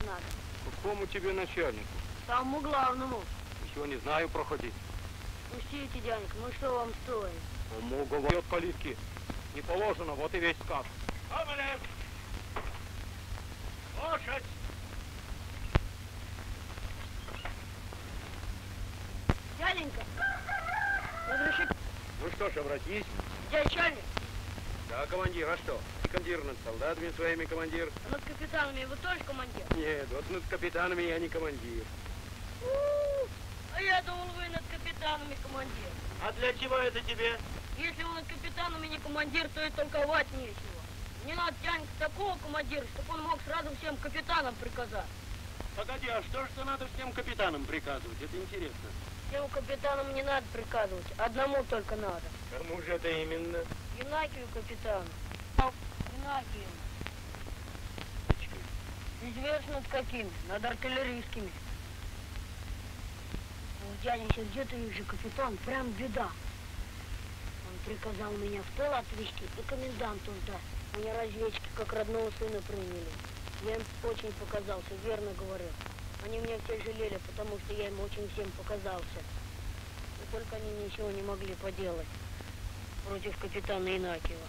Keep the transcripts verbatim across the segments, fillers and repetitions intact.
надо. Какому тебе начальнику? Самому главному. Еще не знаю, проходи. Пустите, дяденька, ну что вам стоит? Кому говорят калитки? Не положено, вот и весь сказ. Абелев! Лошадь! Дяденька, разрешите? Ну что ж, обратись. Дядя-чальник, Да, командир, а что? Ты командир над солдатами своими, командир? а над капитанами вы тоже командир? Нет, вот над капитанами я не командир. У-у-у, а я думал, вы над капитанами командир. А для чего это тебе? Если вы над капитанами не командир, то и толковать нечего. Не надо, дяденька, такого командира, чтобы он мог сразу всем капитанам приказать. Погоди, а что ж то надо всем капитанам приказывать? Это интересно. Всем капитанам не надо приказывать, одному только надо. Кому же это именно? Янакию капитану. Янакию. Известно над какими? Над артиллерийскими. Ну, дяденька, где-то их же капитан, прям беда. Он приказал меня в тыл отвезти и коменданту сдать. Мне разведчики как родного сына приняли. Я им очень показался, верно говорю. Они меня все жалели, потому что я им очень всем показался. И только они ничего не могли поделать против капитана Янакиева.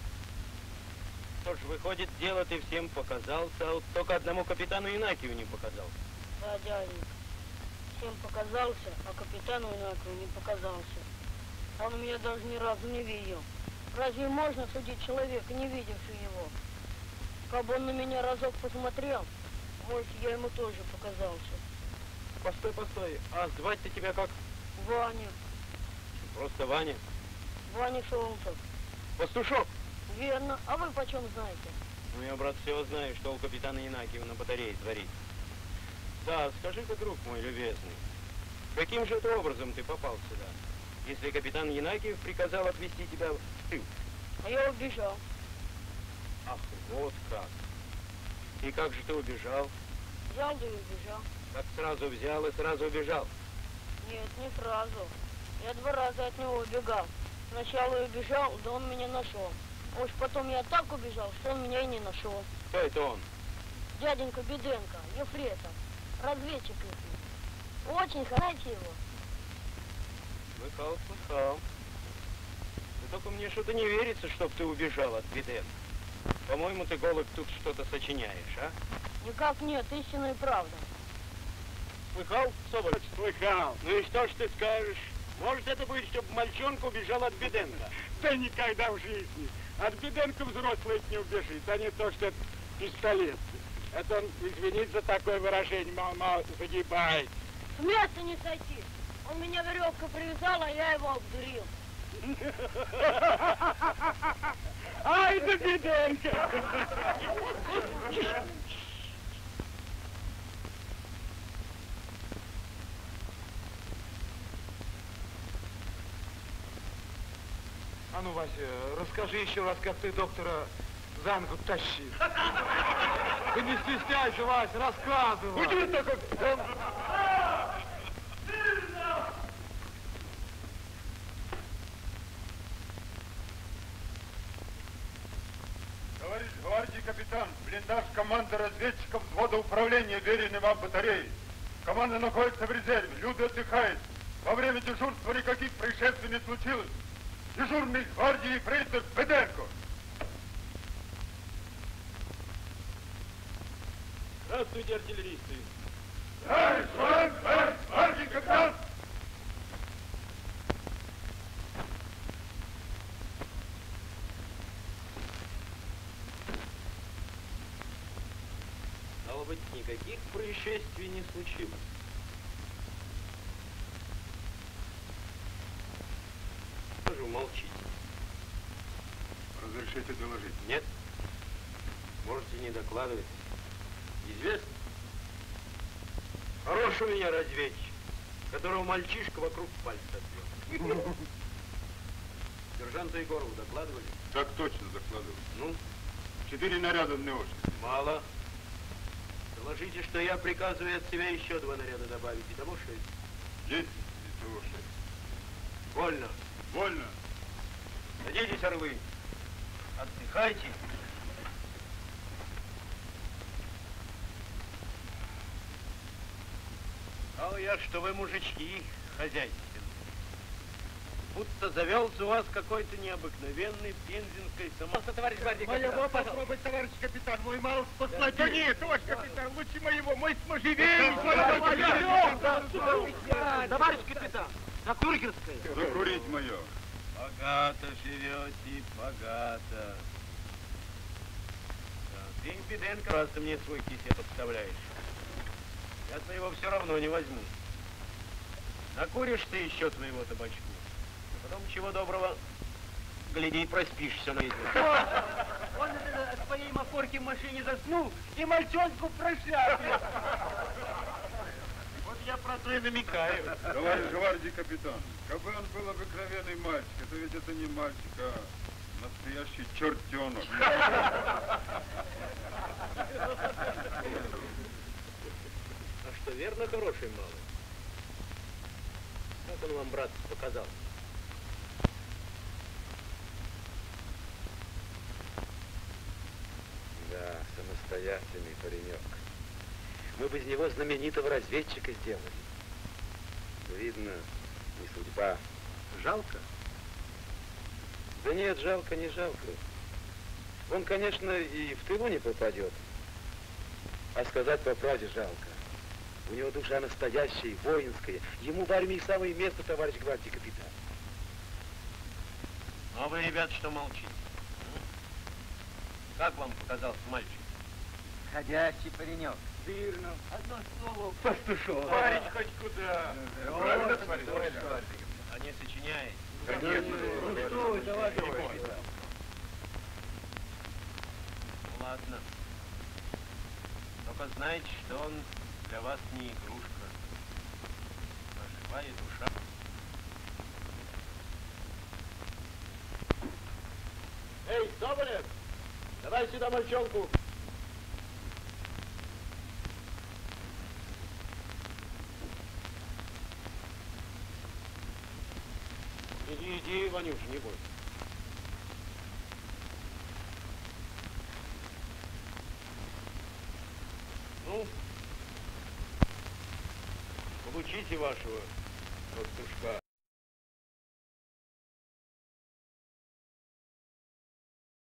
Что ж, выходит, дело ты всем показался, а вот только одному капитану Янакиеву не показался. Да, дяденька. Всем показался, а капитану Янакиеву не показался. Он меня даже ни разу не видел. Разве можно судить человека, не видевший его? Как бы он на меня разок посмотрел, может, я ему тоже показался. Постой, постой, а звать-то тебя как? Ваня. Просто Ваня? Ваня Солнцев. Пастушок? Верно. А вы почем знаете? Ну, я, брат, все знаю, что у капитана Янакиева на батарее творит. Да, скажи-ка, друг мой любезный, каким же это образом ты попал сюда, если капитан Янакиев приказал отвезти тебя в тыл? А я убежал. Ах, вот как. И как же ты убежал? Взял, да и убежал. Так сразу взял и сразу убежал? Нет, не сразу. Я два раза от него убегал. Сначала я убежал, да он меня нашел. А уж потом я так убежал, что он меня и не нашел. Кто это он? Дяденька Беденко, Ефретов, разведчик их. Очень знаете его. Слыхал, слыхал. Да только мне что-то не верится, чтоб ты убежал от Беденко. По-моему, ты, голубь, тут что-то сочиняешь, а? Никак нет, истинная правда. Слыхал, Соболь? Слыхал. Ну и что ж ты скажешь? Может, это будет, чтобы мальчонка убежал от Беденко? Да никогда в жизни. От Беденко взрослый не убежит, а не то, что это пистолет. Это он, извините за такое выражение, мама загибает. С места не сойти. Он меня веревкой привязал, а я его обдурил. Ай да Беденко! А ну, Вася, расскажи еще раз, как ты доктора за ногу тащил. Ты не стесняйся, Вася, рассказывай. Уйди такой! Товарищ гвардии капитан, блиндаж команды разведчиков взвода управления веренной вам батареи. Команда находится в резерве, люди отдыхают. Во время дежурства никаких происшествий не случилось. Дежурный гвардии фрейтор Беденко. Здравствуйте, артиллеристы. Товарищ гвардии капитан! Стало быть, никаких происшествий не случилось. Что же вы молчите? Разрешите доложить? Нет? Можете не докладывать. Известно? Хорош у меня разведчик, которого мальчишка вокруг пальца отвел. Сержанту Егорову докладывали? Так точно докладывал. Ну? Четыре наряда на очередь. Мало. Доложите, что я приказываю от себя еще два наряда добавить. Итого шесть. Есть итого шесть. Вольно. Вольно. Садитесь, орлы. Отдыхайте. Знал я, что вы мужички хозяйственные. Будто завелся у вас какой-то необыкновенный пензенский самолет. Товарищ гвардии капитан. Моего попробуй, товарищ капитан, мой малый послать. Да нет, товарищ капитан, лучше моего, мой сможивее. Товарищ капитан, на Кургинской. Закурить мое. Богато живете, богато. Да, ты, Пиденко, раз ты мне свой кисет подставляешь. Я твоего все равно не возьму. Накуришь ты еще твоего табачку. А потом, чего доброго, гляди, и проспишься на этим. Он от своей махорки в машине заснул и мальчонку прошляпил. Вот я про то и намекаю. Товарищ гвардии капитан, как бы он был обыкновенный мальчик, это ведь это не мальчик, а настоящий чертенок. А что, верно, хороший малый? Как он вам, брат, показал? Да, самостоятельный паренек. Мы бы из него знаменитого разведчика сделали. Видно, не судьба. Жалко? Да нет, жалко, не жалко. Он, конечно, и в тылу не попадет. А сказать по правде жалко. У него душа настоящая, воинская. Ему в армии самое место, товарищ гвардии капитан. Ну, а вы, ребят, что молчите? М? Как вам показался мальчик? Ходячий паренек. Дырно. Одно слово. Пастушок. Парень хоть куда. Правильно, товарищ? А не сочиняет? Конечно. Ну что вы, товарищ Ну, капитан. ладно. Только знайте, что он для вас не игрушка, а живая душа. Эй, Соболев, давай сюда мальчонку. Иди, иди, Ванюш, не бойся. Ну, получите вашего пастушка.